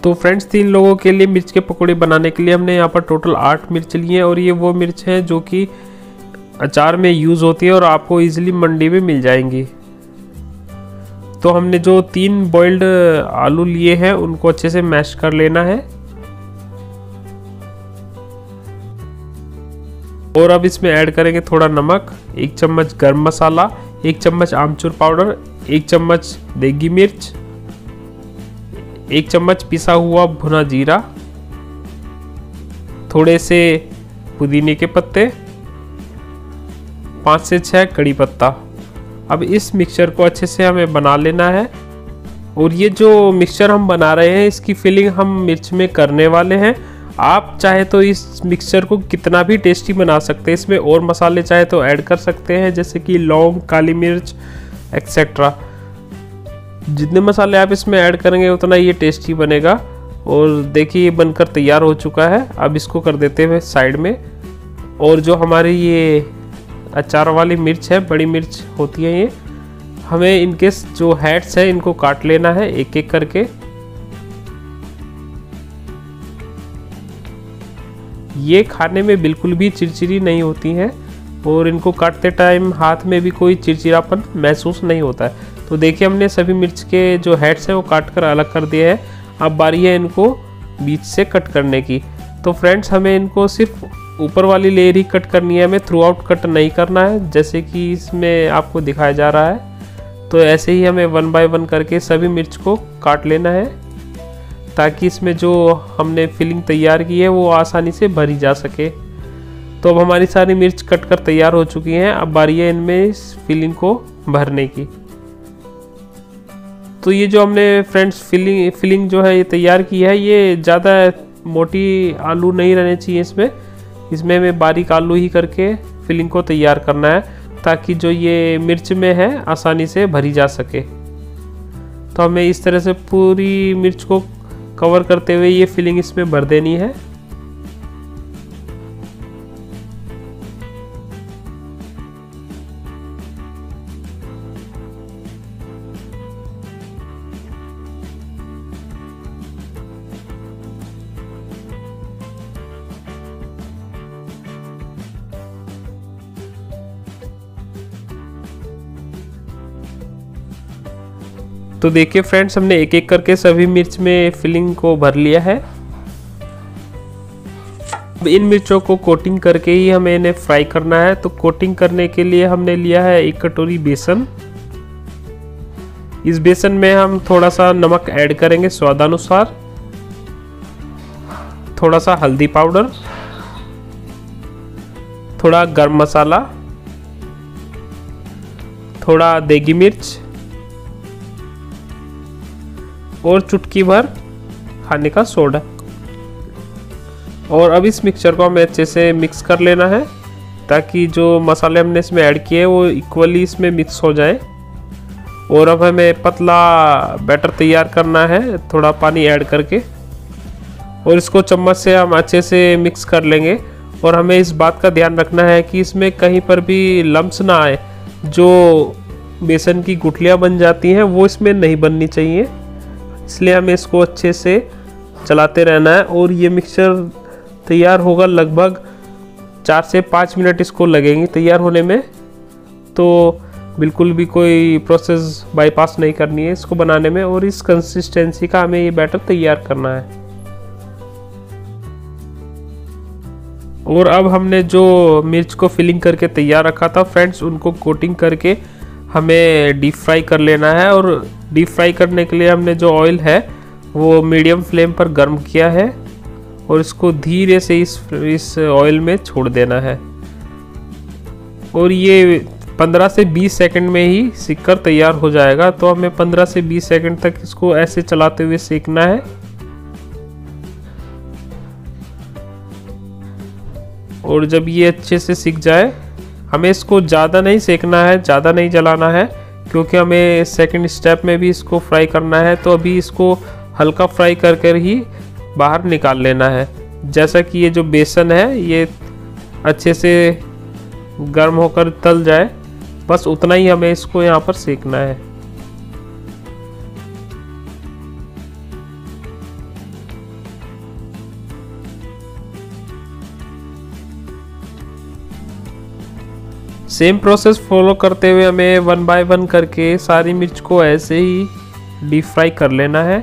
तो फ्रेंड्स 3 लोगों के लिए मिर्च के पकौड़े बनाने के लिए हमने यहाँ पर टोटल 8 मिर्च लिए हैं और ये वो मिर्च हैं जो कि अचार में यूज़ होती है और आपको इजीली मंडी में मिल जाएंगी। तो हमने जो 3 बॉइल्ड आलू लिए हैं उनको अच्छे से मैश कर लेना है। और अब इसमें ऐड करेंगे थोड़ा नमक, 1 चम्मच गरम मसाला, 1 चम्मच आमचूर पाउडर, 1 चम्मच देगी मिर्च, 1 चम्मच पिसा हुआ भुना जीरा, थोड़े से पुदीने के पत्ते, 5 से 6 कड़ी पत्ता। अब इस मिक्सचर को अच्छे से हमें बना लेना है। और ये जो मिक्सचर हम बना रहे हैं इसकी फिलिंग हम मिर्च में करने वाले हैं। आप चाहे तो इस मिक्सचर को कितना भी टेस्टी बना सकते हैं, इसमें और मसाले चाहे तो ऐड कर सकते हैं जैसे कि लौंग, काली मिर्च एक्सेट्रा। जितने मसाले आप इसमें ऐड करेंगे उतना ये टेस्टी बनेगा। और देखिए ये बनकर तैयार हो चुका है। अब इसको कर देते हैं साइड में। और जो हमारी ये अचार वाली मिर्च है, बड़ी मिर्च होती है ये, हमें इनके जो हेड्स है इनको काट लेना है एक एक करके। ये खाने में बिल्कुल भी चिरचिरी नहीं होती हैं और इनको काटते टाइम हाथ में भी कोई चिरचिरापन महसूस नहीं होता है। तो देखिए हमने सभी मिर्च के जो हेड्स हैं वो काट कर अलग कर दिए हैं। अब बारी है इनको बीच से कट करने की। तो फ्रेंड्स हमें इनको सिर्फ ऊपर वाली लेयर ही कट करनी है, हमें थ्रू आउट कट नहीं करना है जैसे कि इसमें आपको दिखाया जा रहा है। तो ऐसे ही हमें 1 बाय 1 करके सभी मिर्च को काट लेना है ताकि इसमें जो हमने फिलिंग तैयार की है वो आसानी से भरी जा सके। तो अब हमारी सारी मिर्च कट कर तैयार हो चुकी हैं। अब बारी है इनमें इस फिलिंग को भरने की। तो ये जो हमने फ्रेंड्स फिलिंग जो है ये तैयार की है, ये ज़्यादा मोटी आलू नहीं रहने चाहिए इसमें हमें बारीक आलू ही करके फिलिंग को तैयार करना है ताकि जो ये मिर्च में है आसानी से भरी जा सके। तो हमें इस तरह से पूरी मिर्च को कवर करते हुए ये फिलिंग इसमें भर देनी है। तो देखिए फ्रेंड्स हमने एक एक करके सभी मिर्च में फिलिंग को भर लिया है। अब इन मिर्चों को कोटिंग करके ही हमें इन्हें फ्राई करना है। तो कोटिंग करने के लिए हमने लिया है 1 कटोरी बेसन। इस बेसन में हम थोड़ा सा नमक ऐड करेंगे स्वादानुसार, थोड़ा सा हल्दी पाउडर, थोड़ा गरम मसाला, थोड़ा देगी मिर्च और चुटकी भर खाने का सोडा। और अब इस मिक्सचर को हमें अच्छे से मिक्स कर लेना है ताकि जो मसाले हमने इसमें ऐड किए वो इक्वली इसमें मिक्स हो जाए। और अब हमें पतला बैटर तैयार करना है थोड़ा पानी ऐड करके, और इसको चम्मच से हम अच्छे से मिक्स कर लेंगे। और हमें इस बात का ध्यान रखना है कि इसमें कहीं पर भी लम्स ना आए, जो बेसन की गुठलियाँ बन जाती हैं वो इसमें नहीं बननी चाहिए। इसलिए हमें इसको अच्छे से चलाते रहना है। और ये मिक्सचर तैयार होगा लगभग 4 से 5 मिनट इसको लगेंगे तैयार होने में। तो बिल्कुल भी कोई प्रोसेस बाईपास नहीं करनी है इसको बनाने में। और इस कंसिस्टेंसी का हमें ये बैटर तैयार करना है। और अब हमने जो मिर्च को फिलिंग करके तैयार रखा था फ्रेंड्स, उनको कोटिंग करके हमें डीप फ्राई कर लेना है। और डीप फ्राई करने के लिए हमने जो ऑयल है वो मीडियम फ्लेम पर गर्म किया है और इसको धीरे से इस ऑयल में छोड़ देना है। और ये 15 से 20 सेकंड में ही सिककर तैयार हो जाएगा। तो हमें 15 से 20 सेकंड तक इसको ऐसे चलाते हुए सेकना है। और जब ये अच्छे से सिक जाए, हमें इसको ज़्यादा नहीं सेकना है, ज़्यादा नहीं जलाना है, क्योंकि हमें सेकंड स्टेप में भी इसको फ्राई करना है। तो अभी इसको हल्का फ्राई कर कर ही बाहर निकाल लेना है। जैसा कि ये जो बेसन है ये अच्छे से गर्म होकर तल जाए, बस उतना ही हमें इसको यहाँ पर सेकना है। सेम प्रोसेस फॉलो करते हुए हमें 1 बाय 1 करके सारी मिर्च को ऐसे ही डीप फ्राई कर लेना है।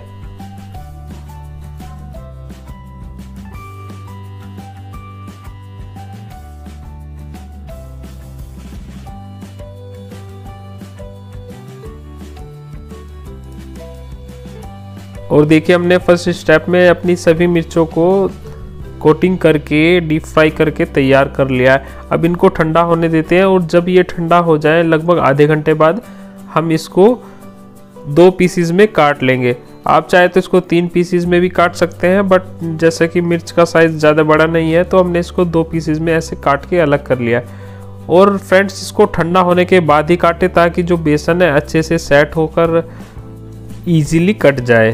और देखिए हमने फर्स्ट स्टेप में अपनी सभी मिर्चों को कोटिंग करके डीप फ्राई करके तैयार कर लिया है। अब इनको ठंडा होने देते हैं और जब ये ठंडा हो जाए लगभग आधे घंटे बाद हम इसको 2 पीसीज में काट लेंगे। आप चाहे तो इसको 3 पीसीज में भी काट सकते हैं, बट जैसे कि मिर्च का साइज़ ज़्यादा बड़ा नहीं है तो हमने इसको 2 पीसीज में ऐसे काट के अलग कर लिया। और फ्रेंड्स इसको ठंडा होने के बाद ही काटे ताकि जो बेसन है अच्छे से सेट होकर ईजीली कट जाए।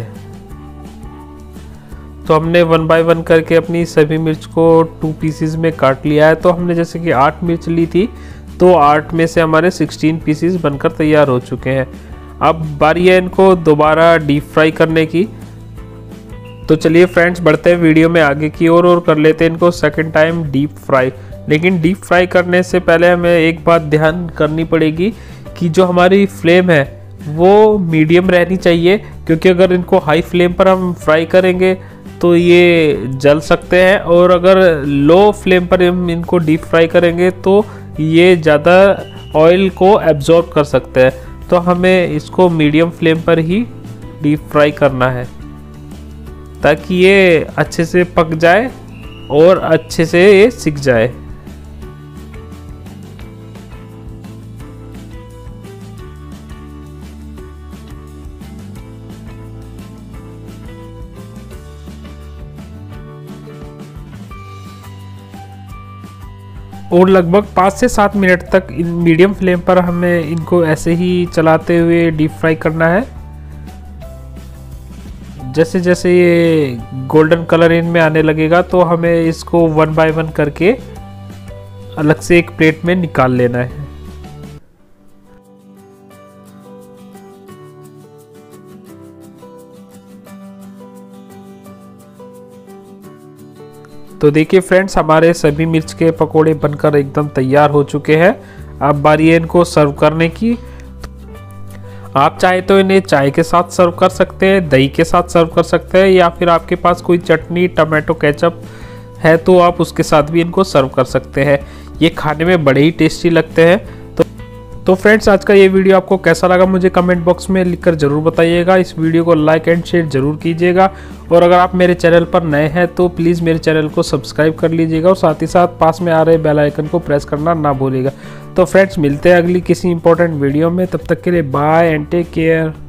तो हमने 1 बाय 1 करके अपनी सभी मिर्च को 2 पीसीज में काट लिया है। तो हमने जैसे कि 8 मिर्च ली थी तो 8 में से हमारे 16 पीसीज बनकर तैयार हो चुके हैं। अब बारी है इनको दोबारा डीप फ्राई करने की। तो चलिए फ्रेंड्स बढ़ते हैं वीडियो में आगे की ओर और कर लेते हैं इनको सेकंड टाइम डीप फ्राई। लेकिन डीप फ्राई करने से पहले हमें एक बात ध्यान करनी पड़ेगी कि जो हमारी फ्लेम है वो मीडियम रहनी चाहिए, क्योंकि अगर इनको हाई फ्लेम पर हम फ्राई करेंगे तो ये जल सकते हैं, और अगर लो फ्लेम पर हम इनको डीप फ्राई करेंगे तो ये ज़्यादा ऑयल को एब्जॉर्ब कर सकते हैं। तो हमें इसको मीडियम फ्लेम पर ही डीप फ्राई करना है ताकि ये अच्छे से पक जाए और अच्छे से ये सिक जाए। और लगभग 5 से 7 मिनट तक इन मीडियम फ्लेम पर हमें इनको ऐसे ही चलाते हुए डीप फ्राई करना है। जैसे जैसे ये गोल्डन कलर इनमें आने लगेगा तो हमें इसको 1 बाय 1 करके अलग से एक प्लेट में निकाल लेना है। तो देखिए फ्रेंड्स हमारे सभी मिर्च के पकोड़े बनकर एकदम तैयार हो चुके हैं। अब बारी है इनको सर्व करने की। आप चाहे तो इन्हें चाय के साथ सर्व कर सकते हैं, दही के साथ सर्व कर सकते हैं, या फिर आपके पास कोई चटनी टमाटो केचप है तो आप उसके साथ भी इनको सर्व कर सकते हैं। ये खाने में बड़े ही टेस्टी लगते हैं। तो फ्रेंड्स आज का ये वीडियो आपको कैसा लगा मुझे कमेंट बॉक्स में लिखकर ज़रूर बताइएगा। इस वीडियो को लाइक एंड शेयर ज़रूर कीजिएगा, और अगर आप मेरे चैनल पर नए हैं तो प्लीज़ मेरे चैनल को सब्सक्राइब कर लीजिएगा और साथ ही साथ पास में आ रहे बेल आइकन को प्रेस करना ना भूलिएगा। तो फ्रेंड्स मिलते हैं अगली किसी इंपॉर्टेंट वीडियो में, तब तक के लिए बाय एंड टेक केयर।